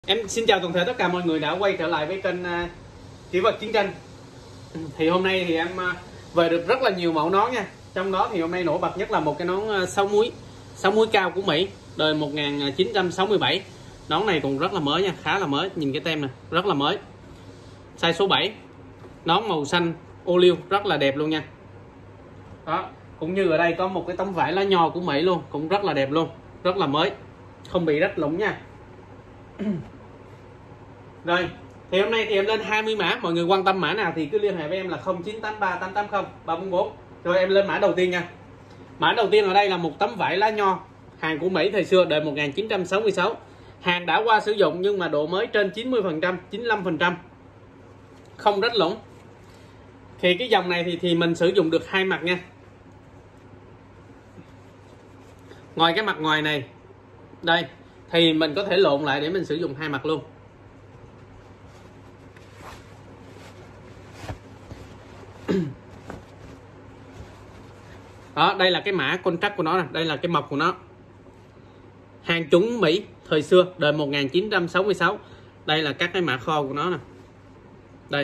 Em xin chào toàn thể tất cả mọi người đã quay trở lại với kênh Kỹ vật chiến tranh. Thì hôm nay thì em về được rất là nhiều mẫu nón nha. Trong đó thì hôm nay nổi bật nhất là một cái nón 6 múi cao của Mỹ đời 1967. Nón này còn rất là mới nha, khá là mới, nhìn cái tem này rất là mới. Size số 7. Nón màu xanh ô liu rất là đẹp luôn nha. Đó, cũng như ở đây có một cái tấm vải lá nho của Mỹ luôn, cũng rất là đẹp luôn, rất là mới, không bị rách lũng nha. Rồi, thì hôm nay thì em lên 20 mã, mọi người quan tâm mã nào thì cứ liên hệ với em là 0983 880 344. Rồi em lên mã đầu tiên nha. Mã đầu tiên ở đây là một tấm vải lá nho, hàng của Mỹ thời xưa đời 1966. Hàng đã qua sử dụng nhưng mà độ mới trên 90%, 95%. Không rách lũng. Thì cái dòng này thì mình sử dụng được hai mặt nha. Ngoài cái mặt ngoài này, đây, thì mình có thể lộn lại để mình sử dụng hai mặt luôn. Đó, đây là cái mã contract của nó nè, đây là cái mộc của nó. Hàng chuẩn Mỹ thời xưa đời 1966. Đây là các cái mã kho của nó nè. Đây.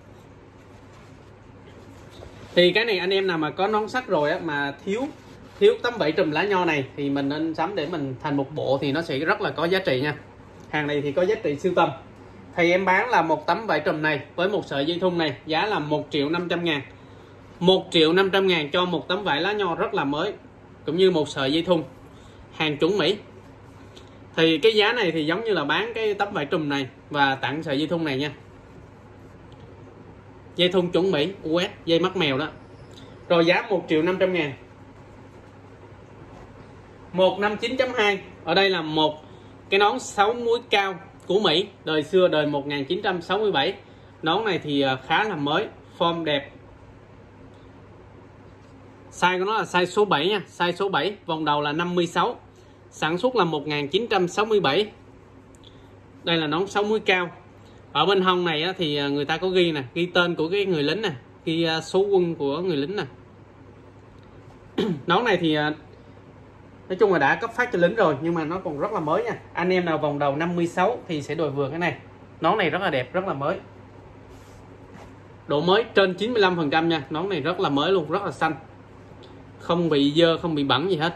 Thì cái này anh em nào mà có nón sắt rồi á, mà thiếu tấm vải trùm lá nho này thì mình nên sắm để mình thành một bộ thì nó sẽ rất là có giá trị nha. Hàng này thì có giá trị sưu tầm. Thì em bán là một tấm vải trùm này với một sợi dây thun này, giá là 1.500.000. 1.500.000 cho một tấm vải lá nho rất là mới, cũng như một sợi dây thun. Hàng chuẩn Mỹ. Thì cái giá này thì giống như là bán cái tấm vải trùm này và tặng sợi dây thun này nha. Dây thun chuẩn Mỹ US, dây mắt mèo đó. Rồi giá 1.500.000. 159.2. Ở đây là một cái nón 6 múi cao của Mỹ đời xưa đời 1967. Nón này thì khá là mới, form đẹp. Size của nó là size số 7 nha, size số 7, vòng đầu là 56. Sản xuất là 1967. Đây là nón 6 múi cao. Ở bên hông này á, thì người ta có ghi nè, ghi tên của cái người lính nè, ghi số quân của người lính nè. Nón này thì nói chung là đã cấp phát cho lính rồi, nhưng mà nó còn rất là mới nha. Anh em nào vòng đầu 56 thì sẽ đội vừa cái này. Nón này rất là đẹp, rất là mới. Độ mới trên 95% nha. Nón này rất là mới luôn, rất là xanh. Không bị dơ, không bị bẩn gì hết.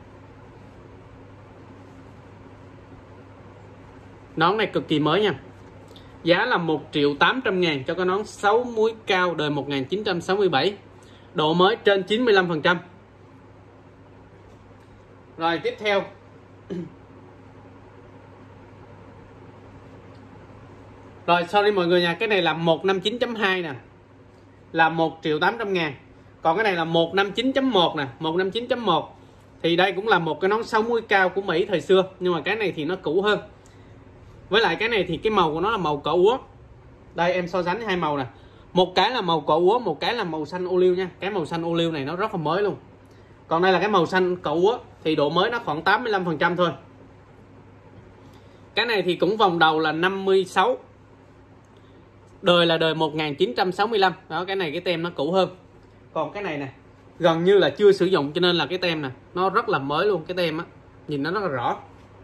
Nón này cực kỳ mới nha. Giá là 1.800.000 cho cái nón 6 múi cao đời 1967. Độ mới trên 95%. Rồi tiếp theo. Rồi sorry mọi người nha, cái này là 159.2 nè. Là 1.800.000. Còn cái này là 159.1 nè, 159.1. Thì đây cũng là một cái nón 6 múi cao của Mỹ thời xưa, nhưng mà cái này thì nó cũ hơn. Với lại cái này thì cái màu của nó là màu cỏ úa. Đây em so sánh hai màu nè. Một cái là màu cỏ úa, một cái là màu xanh ô liu nha. Cái màu xanh ô liu này nó rất là mới luôn. Còn đây là cái màu xanh cỏ úa thì độ mới nó khoảng 85% thôi. Cái này thì cũng vòng đầu là 56. Đời là đời 1965. Đó, cái này cái tem nó cũ hơn. Còn cái này nè, gần như là chưa sử dụng cho nên là cái tem nè, nó rất là mới luôn, cái tem á, nhìn nó rất là rõ.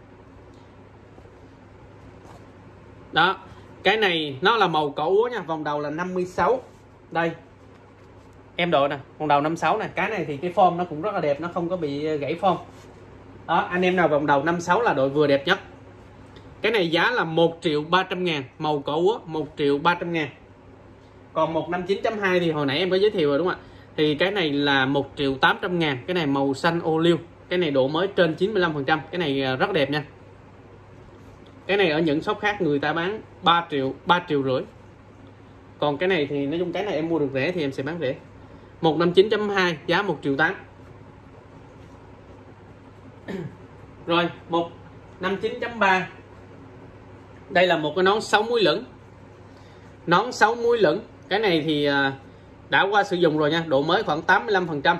Đó, cái này nó là màu cỏ úa nha, vòng đầu là 56. Đây. Em đội nè, vòng đầu 56 nè, cái này thì cái form nó cũng rất là đẹp, nó không có bị gãy form. Đó, anh em nào vòng đầu 56 là đội vừa đẹp nhất. Cái này giá là 1.300.000, màu cỏ úa 1.300.000. Còn 159.2 thì hồi nãy em có giới thiệu rồi đúng không ạ? Thì cái này là 1.800.000, cái này màu xanh ô liu, cái này độ mới trên 95%, cái này rất đẹp nha. Cái này ở những shop khác người ta bán 3 triệu, 3,5 triệu. Còn cái này thì nói chung cái này em mua được rẻ thì em sẽ bán rẻ. 159.2 giá 1.8 triệu. Rồi 159.3. Đây là một cái nón 6 múi lửng. Nón 6 múi lửng. Cái này thì đã qua sử dụng rồi nha, độ mới khoảng 85%.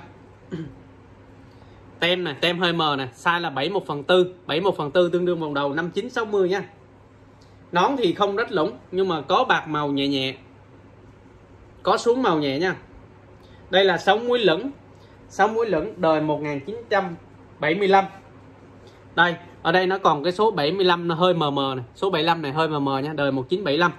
Tem nè, tem hơi mờ nè, size là 71/4, 71/4 tương đương vòng đầu 5960 nha. Nón thì không rách lũng nhưng mà có bạc màu nhẹ nhẹ. Có xuống màu nhẹ nha. Đây là 6 múi lửng. 6 múi lửng đời 1975. Đây, Ở đây nó còn cái số 75 nó hơi mờ mờ này, số 75 này hơi mờ mờ nha, đời 1975.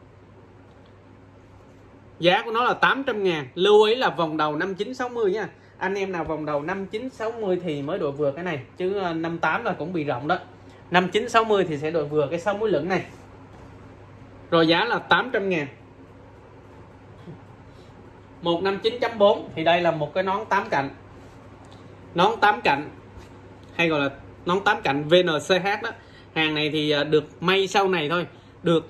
Giá của nó là 800.000. Lưu ý là vòng đầu 5960 nha. Anh em nào vòng đầu 5960 thì mới đội vừa cái này, chứ 58 là cũng bị rộng đó. 5960 thì sẽ đội vừa cái 6 múi lửng này. Rồi giá là 800.000. 159.4 thì đây là một cái nón 8 cạnh. Nón 8 cạnh hay gọi là nón 8 cạnh VNCH đó. Hàng này thì được may sau này thôi, được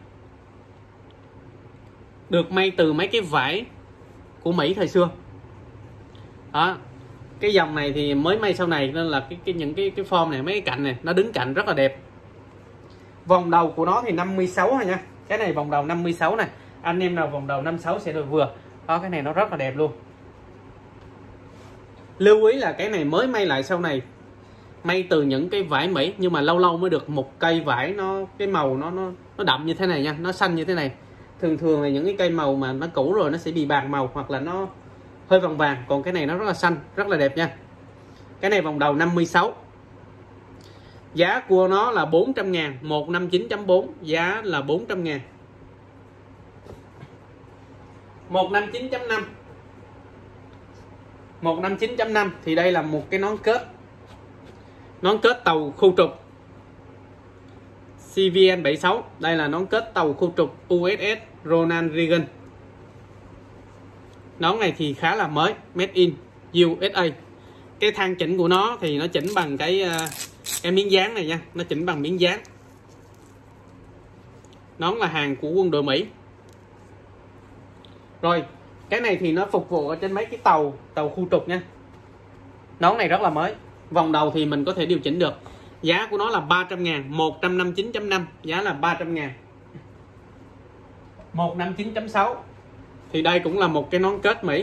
may từ mấy cái vải của Mỹ thời xưa. Đó. Cái dòng này thì mới may sau này nên là những cái form này, mấy cái cạnh này nó đứng cạnh rất là đẹp. Vòng đầu của nó thì 56 thôi nha. Cái này vòng đầu 56 này. Anh em nào vòng đầu 56 sẽ được vừa. Đó, cái này nó rất là đẹp luôn. Lưu ý là cái này mới may lại sau này, may từ những cái vải Mỹ, nhưng mà lâu lâu mới được một cây vải nó cái màu nó đậm như thế này nha, nó xanh như thế này. Thường là những cái cây màu mà nó cũ rồi nó sẽ bị bạc màu hoặc là nó hơi vàng vàng, còn cái này nó rất là xanh, rất là đẹp nha. Cái này vòng đầu 56. Giá của nó là 400.000, 159.4, giá là 400.000. 159.5. 159.5 thì đây là một cái nón kết. Nón kết tàu khu trục CVN 76. Đây là nón kết tàu khu trục USS Ronald Reagan. Nón này thì khá là mới, made in USA. Cái thang chỉnh của nó thì nó chỉnh bằng cái miếng dán này nha, nó chỉnh bằng miếng dán. Nón là hàng của quân đội Mỹ. Rồi, cái này thì nó phục vụ ở trên mấy cái tàu khu trục nha. Nón này rất là mới. Vòng đầu thì mình có thể điều chỉnh được. Giá của nó là 300.000, 159.5, giá là 300.000. 159.6 thì đây cũng là một cái nón kết Mỹ.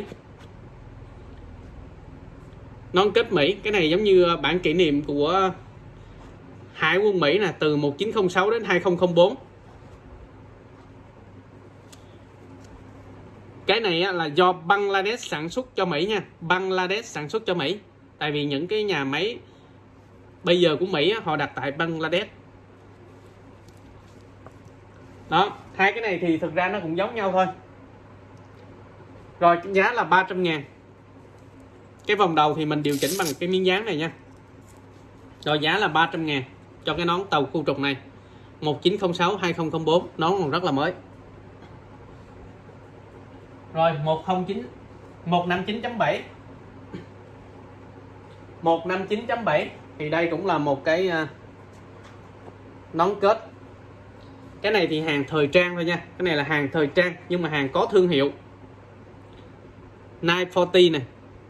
Nón kết Mỹ, cái này giống như bản kỷ niệm của Hải quân Mỹ nè, từ 1906 đến 2004. Cái này là do Bangladesh sản xuất cho Mỹ nha, Bangladesh sản xuất cho Mỹ. Tại vì những cái nhà máy bây giờ của Mỹ họ đặt tại Bangladesh. Đó, hai cái này thì thực ra nó cũng giống nhau thôi. Rồi giá là 300.000. Cái vòng đầu thì mình điều chỉnh bằng cái miếng dán này nha. Rồi giá là 300.000 cho cái nón tàu khu trục này. 1906-2004, nón còn rất là mới. Rồi 159.7. 159.7 thì đây cũng là một cái nón kết. Cái này thì hàng thời trang thôi nha. Cái này là hàng thời trang nhưng mà hàng có thương hiệu. 940 này.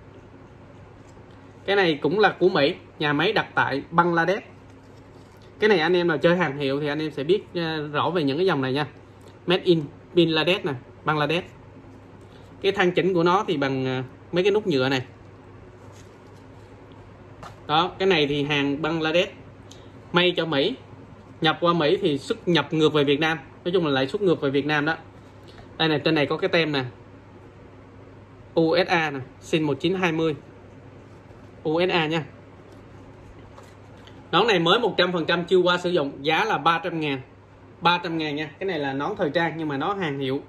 Cái này cũng là của Mỹ, nhà máy đặt tại Bangladesh. Cái này anh em nào chơi hàng hiệu thì anh em sẽ biết rõ về những cái dòng này nha. Made in Bangladesh nè, Bangladesh. Cái thang chỉnh của nó thì bằng mấy cái nút nhựa này. Đó, cái này thì hàng Bangladesh, may cho Mỹ, nhập qua Mỹ thì xuất nhập ngược về Việt Nam. Nói chung là lại xuất ngược về Việt Nam đó. Đây này, trên này có cái tem nè, USA nè, sin 1920 USA nha. Nón này mới 100%, chưa qua sử dụng, giá là 300.000. 300.000 nha. Cái này là nón thời trang nhưng mà nó hàng hiệu.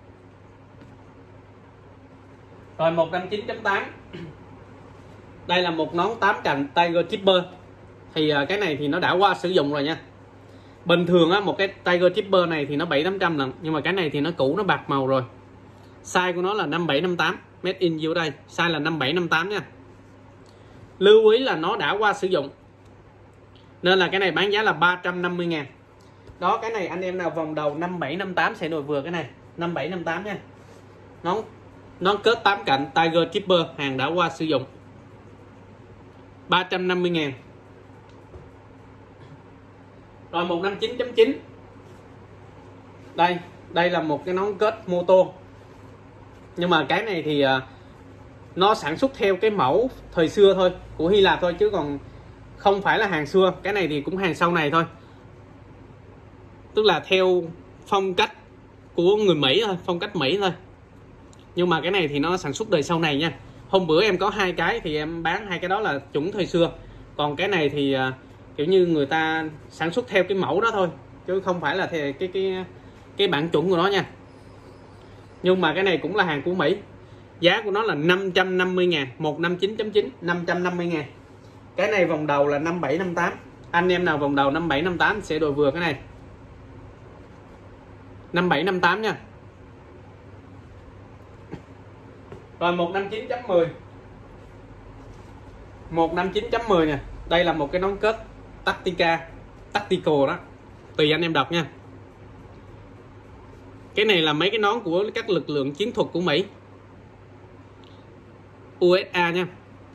Rồi 159.8. Đây là một nón 8 cạnh Tiger Tripper. Thì cái này thì nó đã qua sử dụng rồi nha. Bình thường á, một cái Tiger Tripper này thì nó 700-800 lần, nhưng mà cái này thì nó cũ, nó bạc màu rồi. Size của nó là 5758, made in vô đây, size là 5758 nha. Lưu ý là nó đã qua sử dụng, nên là cái này bán giá là 350.000. Đó, cái này anh em nào vòng đầu 5758 sẽ đội vừa cái này, 5758 nha. Nón kết 8 cạnh Tiger Tripper, hàng đã qua sử dụng, 350.000. Rồi 159.9. Đây là một cái nón kết mô tô. Nhưng mà cái này thì nó sản xuất theo cái mẫu thời xưa thôi, của Hy Lạp thôi, chứ còn không phải là hàng xưa. Cái này thì cũng hàng sau này thôi, tức là theo phong cách của người Mỹ thôi, phong cách Mỹ thôi. Nhưng mà cái này thì nó sản xuất đời sau này nha. Hôm bữa em có hai cái thì em bán hai cái đó là chuẩn thời xưa. Còn cái này thì kiểu như người ta sản xuất theo cái mẫu đó thôi, chứ không phải là theo cái bản chuẩn của nó nha. Nhưng mà cái này cũng là hàng của Mỹ. Giá của nó là 550.000, 159.9, 550.000. Cái này vòng đầu là 57, 58. Anh em nào vòng đầu 57, 58 sẽ đội vừa cái này. 57, 58 nha. Rồi 159.10. 159.10 nè. Đây là một cái nón kết Tactical đó. Tùy anh em đọc nha. Cái này là mấy cái nón của các lực lượng chiến thuật của Mỹ, USA nha.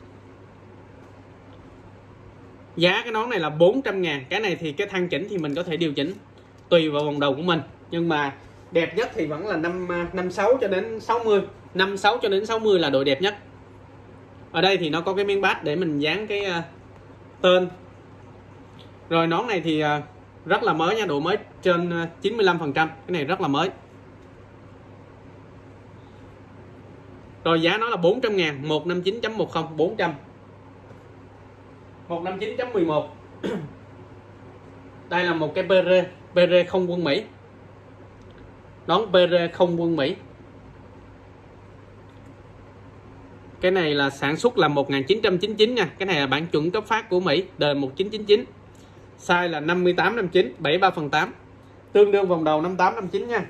Giá cái nón này là 400.000. Cái này thì cái thăng chỉnh thì mình có thể điều chỉnh tùy vào vòng đầu của mình. Nhưng mà đẹp nhất thì vẫn là 56 cho đến 60. 56 cho đến 60 là độ đẹp nhất. Ở đây thì nó có cái miếng bát để mình dán cái tên. Rồi nón này thì rất là mới nha, độ mới trên 95%. Cái này rất là mới. Rồi giá nó là 400.000, 159.10, 400. 159.11. Đây là một cái PR không quân Mỹ. Nón PR không quân Mỹ. Cái này là sản xuất là 1999 nha. Cái này là bản chuẩn cấp phát của Mỹ, đời 1999. Size là 58, 59, 73/8. Tương đương vòng đầu 58, 59 nha.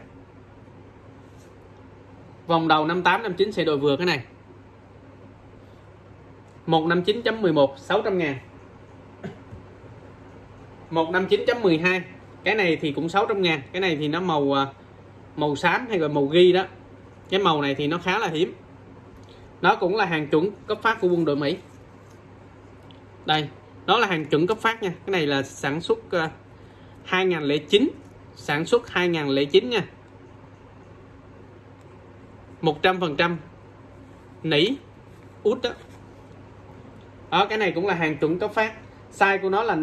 Vòng đầu 58, 59 sẽ đội vừa cái này. 159.11, 600.000. 159.12. Cái này thì cũng 600.000. Cái này thì nó màu xám hay gọi màu ghi đó. Cái màu này thì nó khá là hiếm. Nó cũng là hàng chuẩn cấp phát của quân đội Mỹ. Đây, nó là hàng chuẩn cấp phát nha. Cái này là sản xuất 2009. Sản xuất 2009 nha. 100% nỉ út đó. Đó, cái này cũng là hàng chuẩn cấp phát. Size của nó là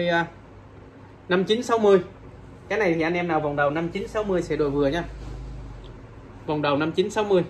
59, 60. Cái này thì anh em nào vòng đầu 59, 60 sẽ đội vừa nha. Vòng đầu 59, 60.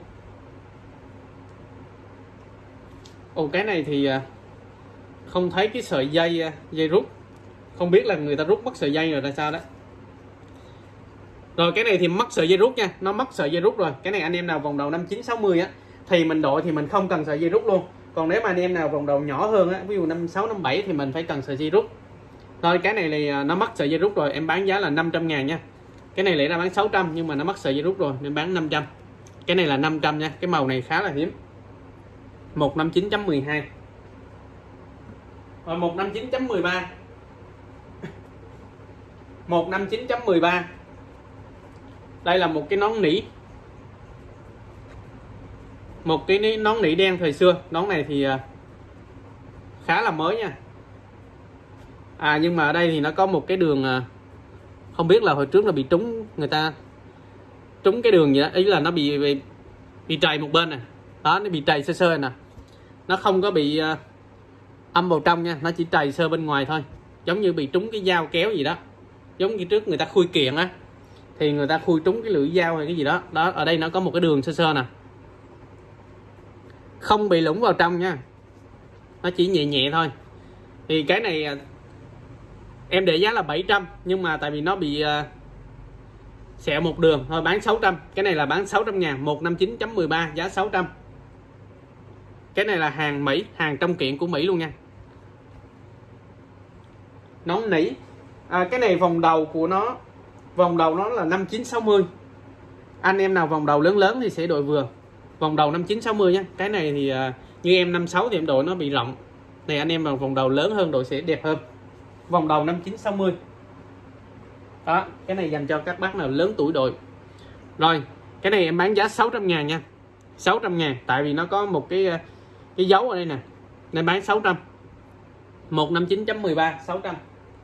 Ồ, cái này thì không thấy cái sợi dây rút. Không biết là người ta rút mất sợi dây rồi là sao đó. Rồi cái này thì mất sợi dây rút nha. Nó mất sợi dây rút rồi. Cái này anh em nào vòng đầu 59, 60 á thì mình đội thì mình không cần sợi dây rút luôn. Còn nếu mà anh em nào vòng đầu nhỏ hơn á, ví dụ 56, 57 thì mình phải cần sợi dây rút. Rồi cái này thì nó mất sợi dây rút rồi. Em bán giá là 500.000 nha. Cái này lại ra bán 600 nhưng mà nó mất sợi dây rút rồi nên bán 500. Cái này là 500 nha. Cái màu này khá là hiếm. 159.12. Rồi 159.13. 159.13. Đây là một cái nón nỉ. Một cái nón nỉ đen thời xưa. Nón này thì khá là mới nha. Nhưng mà ở đây thì nó có một cái đường, không biết là hồi trước là bị trúng, người ta trúng cái đường gì đó, ý là nó bị trầy một bên nè. Đó, nó bị trầy sơ sơ nè. Nó không có bị âm vào trong nha, nó chỉ trầy sơ bên ngoài thôi. Giống như bị trúng cái dao kéo gì đó. Giống như trước người ta khui kiện á, thì người ta khui trúng cái lưỡi dao hay cái gì đó. Đó, ở đây nó có một cái đường sơ sơ nè. Không bị lủng vào trong nha. Nó chỉ nhẹ nhẹ thôi. Thì cái này em để giá là 700. Nhưng mà tại vì nó bị sẹo một đường thôi bán 600. Cái này là bán 600.000. 159.13 giá 600. Cái này là hàng Mỹ, hàng trong kiện của Mỹ luôn nha. Nón nỉ. Cái này vòng đầu của nó, vòng đầu nó là 5960. Anh em nào vòng đầu lớn lớn thì sẽ đội vừa. Vòng đầu 5960 nhé. Cái này thì như em 56 thì em đội nó bị rộng. Này anh em vào vòng đầu lớn hơn đội sẽ đẹp hơn. Vòng đầu 5960. Đó, cái này dành cho các bác nào lớn tuổi đội. Rồi, cái này em bán giá 600.000 nha. 600.000 tại vì nó có một cái dấu ở đây nè. Nên bán 600. 159.13 600.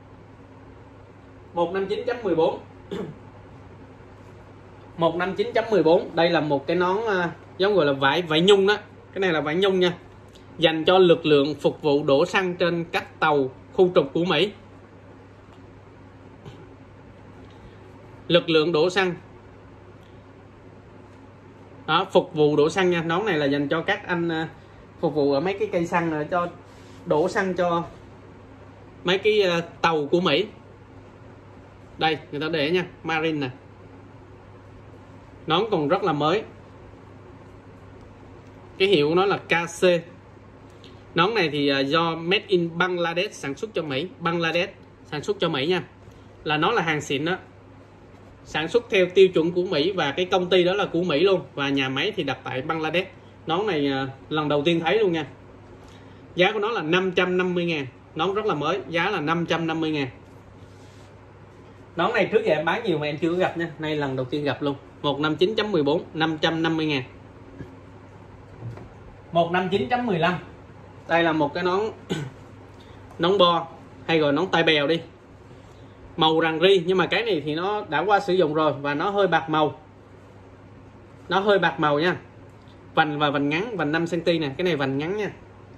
159.14. 159.14. Đây là một cái nón giống gọi là vải nhung đó. Cái này là vải nhung nha. Dành cho lực lượng phục vụ đổ xăng trên các tàu khu trục của Mỹ. Lực lượng đổ xăng. Đó, phục vụ đổ xăng nha. Nón này là dành cho các anh phục vụ ở mấy cái cây xăng cho đổ xăng cho mấy cái tàu của Mỹ. Đây người ta để nha, Marine nè, nón còn rất là mới, cái hiệu của nó là KC. Nón này thì do Made in Bangladesh sản xuất cho Mỹ, Bangladesh sản xuất cho Mỹ nha, là nó là hàng xịn đó, sản xuất theo tiêu chuẩn của Mỹ và cái công ty đó là của Mỹ luôn, và nhà máy thì đặt tại Bangladesh. Nón này lần đầu tiên thấy luôn nha. Giá của nó là 550.000, nón rất là mới, giá là 550.000. Nón này trước giờ em bán nhiều mà em chưa có gặp nha, nay lần đầu tiên gặp luôn. 159.14, 550.000. 159.15. Đây là một cái nón nón bo hay gọi nón tai bèo đi, màu rằn ri, nhưng mà cái này thì nó đã qua sử dụng rồi và nó hơi bạc màu, nó hơi bạc màu nha. Vành và vành ngắn, vành 5 cm nè, cái này vành ngắn nha.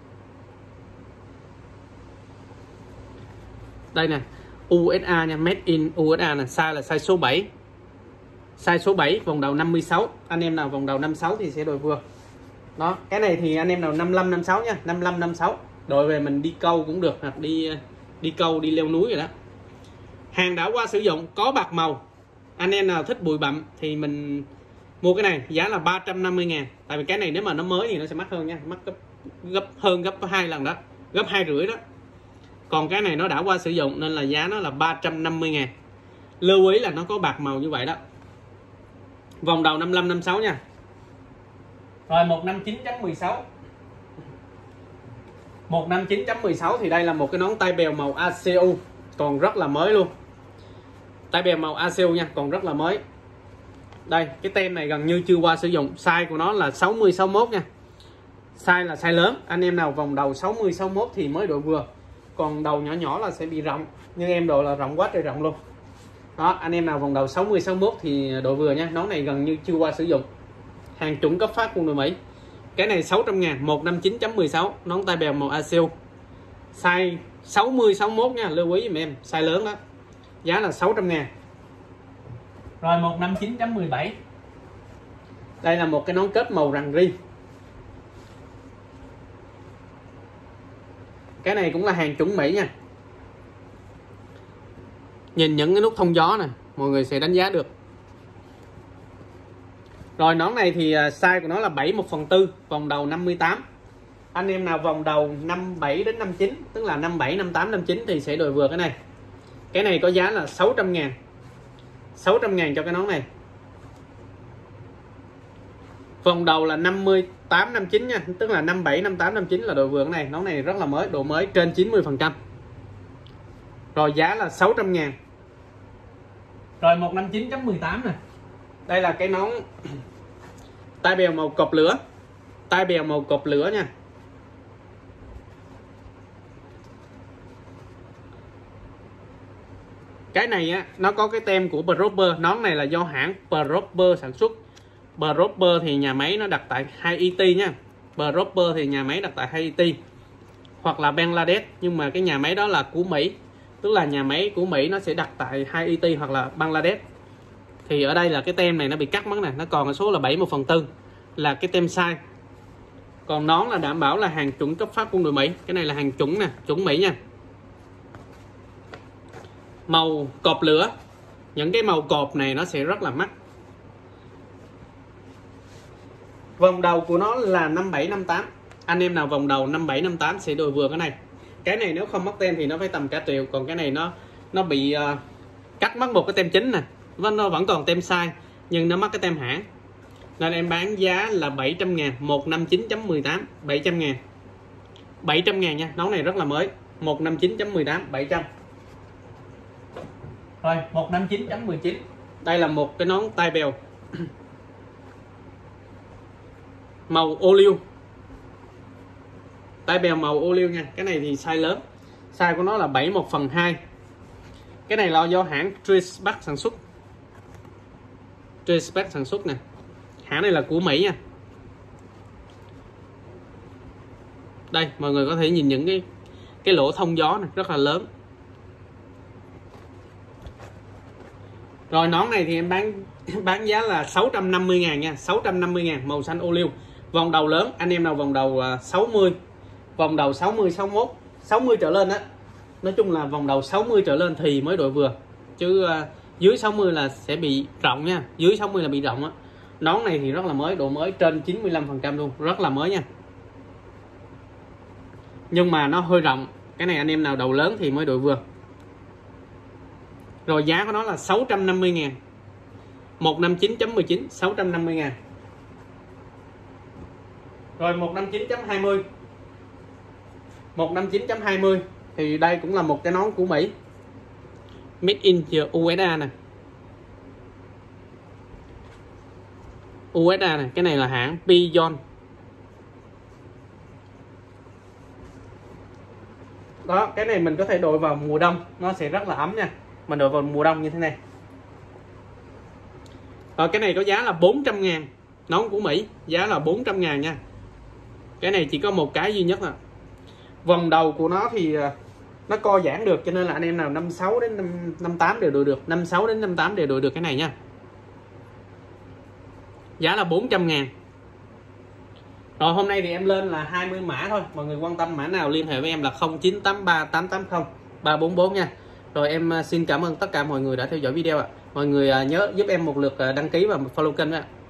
Đây nè, USA nha, made in USA nè, size là size số 7. Size số 7, vòng đầu 56. Anh em nào vòng đầu 56 thì sẽ đội vừa. Đó, cái này thì anh em nào 55 56 nha, 55 56. Đội về mình đi câu cũng được, hoặc đi câu, đi leo núi rồi đó. Hàng đã qua sử dụng, có bạc màu. Anh em nào thích bụi bặm thì mình mua cái này, giá là 350.000. Tại vì cái này nếu mà nó mới thì nó sẽ mắc hơn nha, mắc gấp 2 lần đó, gấp 2,5 đó. Còn cái này nó đã qua sử dụng nên là giá nó là 350.000. Lưu ý là nó có bạc màu như vậy đó. Vòng đầu 55 56 nha. Rồi 159.16. 159.16 thì đây là một cái nón tai bèo màu ACU, còn rất là mới luôn. Tai bèo màu ACU nha, còn rất là mới. Đây, cái tem này gần như chưa qua sử dụng. Size của nó là 60 61 nha. Size là size lớn. Anh em nào vòng đầu 60 61 thì mới đội vừa. Còn đầu nhỏ nhỏ là sẽ bị rộng. Nhưng em độ là rộng quá trời rộng luôn. Đó, anh em nào vòng đầu 60 61 thì đội vừa nha. Nón này gần như chưa qua sử dụng. Hàng chuẩn cấp phát của người Mỹ. Cái này 600.000, 159.16, nón tai bèo màu ACU. Size 60 61 nha, lưu ý giùm em, size lớn đó. Giá là 600.000. Rồi 159.17. Đây là một cái nón kết màu rằn ri. Cái này cũng là hàng chuẩn Mỹ nha. Nhìn những cái nút thông gió nè, mọi người sẽ đánh giá được. Rồi nón này thì size của nó là 7 1/4, vòng đầu 58. Anh em nào vòng đầu 57 đến 59, tức là 57 58 59 thì sẽ đội vừa cái này. Cái này có giá là 600.000. 600.000 cho cái nón này. Vòng đầu là 58 59 nha, tức là 57 58 59 là đội vừa cái này. Nón này rất là mới, độ mới trên 90%. Rồi giá là 600.000. Rồi 159.18 nè. Đây là cái nón tai bèo màu cọp lửa. Tai bèo màu cọp lửa nha. Cái này á, nó có cái tem của Proper. Nón này là do hãng Proper sản xuất. Proper thì nhà máy nó đặt tại Haiti nha. Proper thì nhà máy đặt tại Haiti hoặc là Bangladesh, nhưng mà cái nhà máy đó là của Mỹ. Tức là nhà máy của Mỹ nó sẽ đặt tại Haiti hoặc là Bangladesh. Thì ở đây là cái tem này nó bị cắt mất nè, nó còn ở số là 7 1/4 là cái tem size. Còn nón là đảm bảo là hàng chuẩn cấp phát của người Mỹ. Cái này là hàng chuẩn nè, chuẩn Mỹ nha. Màu cọp lửa. Những cái màu cọp này nó sẽ rất là mắc. Vòng đầu của nó là 57 58. Anh em nào vòng đầu 57 58 sẽ đội vừa cái này. Cái này nếu không mất tem thì nó phải tầm cả triệu. Còn cái này nó bị cắt mất một cái tem chính nè. Nó vẫn còn tem size nhưng nó mất cái tem hãng. Nên em bán giá là 700.000, 159.18, 700.000. 700.000 nha, nón này rất là mới. 159.18, 700. Rồi 159.19. Đây là một cái nón tai bèo màu ô liu. Tai bèo màu ô liu nha. Cái này thì size lớn. Size của nó là 71/2. Cái này là do hãng Trisback sản xuất. Trisback sản xuất nè. Hãng này là của Mỹ nha. Đây mọi người có thể nhìn những cái lỗ thông gió này rất là lớn. Rồi nón này thì em bán giá là 650.000 nha, 650.000, màu xanh ô liu. Vòng đầu lớn, anh em nào vòng đầu 60, vòng đầu 60 61, 60 trở lên á Nói chung là vòng đầu 60 trở lên thì mới đội vừa, chứ dưới 60 là sẽ bị rộng nha, dưới 60 là bị rộng á. Nón này thì rất là mới, độ mới trên 95% luôn, rất là mới nha. Nhưng mà nó hơi rộng, cái này anh em nào đầu lớn thì mới đội vừa. Rồi giá của nó là 650.000, 159.19, 650.000. Rồi 159.20, 159.20 thì đây cũng là một cái nón của Mỹ, made in USA nè, USA này, cái này là hãng Pigeon. Đó, cái này mình có thể đội vào mùa đông, nó sẽ rất là ấm nha. Mình đội vào mùa đông như thế này. Rồi cái này có giá là 400.000, nón của Mỹ, giá là 400.000 nha. Cái này chỉ có một cái duy nhất à. Vòng đầu của nó thì nó co giãn được, cho nên là anh em nào 56 đến 58 đều đội được, 56 đến 58 đều đội được cái này nha. Giá là 400.000. Rồi hôm nay thì em lên là 20 mã thôi. Mọi người quan tâm mã nào liên hệ với em là 0983 880 344 nha. Rồi em xin cảm ơn tất cả mọi người đã theo dõi video ạ. Mọi người nhớ giúp em một lượt đăng ký và follow kênh ạ.